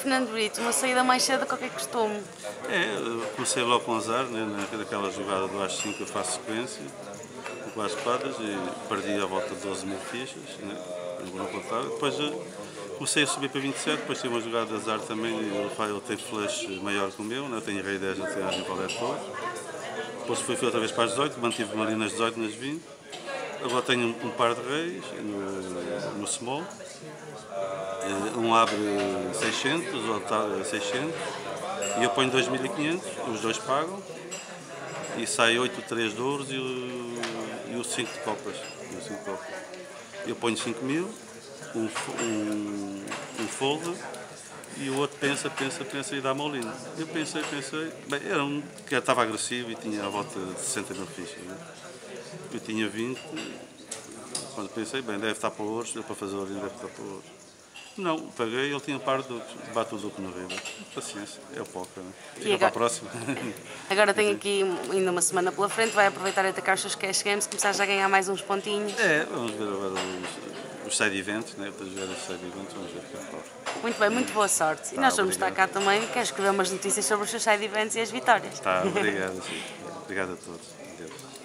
Fernando Brito, uma saída mais cedo do que qualquer costume. Comecei logo com azar, né, naquela jogada do As-5 eu faço sequência, com 4 espadas e perdi à volta de 12 mil fichas, né, não contar. Depois comecei a subir para 27, depois tive uma jogada de azar também, ele tem flush maior que o meu, né, eu tenho rei 10 até às valete todo. Depois fui outra vez para as 18, mantive-me ali nas 18, nas 20. Agora tenho um par de reis no small. Um abre 600, o outro 600 e eu ponho 2500, os dois pagam e sai 8, 3 de ouros e o 5 de copas. Eu ponho 5000, um folder e o outro pensa e dá-me all in. Eu pensei, bem, que estava agressivo e tinha à volta de 60 mil fichas. Né? Eu tinha 20, quando pensei, bem, deve estar para ouros, deu para fazer all in, deve estar para ouros. Não, paguei, ele tinha um par de duques, bate o duque no riba. Paciência, é o póquer, né? Fica para a próxima. Agora tenho aqui ainda uma semana pela frente, vai aproveitar e atacar os seus cash games, começar já a ganhar mais uns pontinhos. Vamos ver agora os side events, né? Para jogar os side events, vamos ver o que é que corre. Muito bem, muito boa sorte. E nós vamos estar cá também, quero escrever umas notícias sobre os seus side events e as vitórias. Tá, obrigado, sim. Obrigado a todos. Adeus.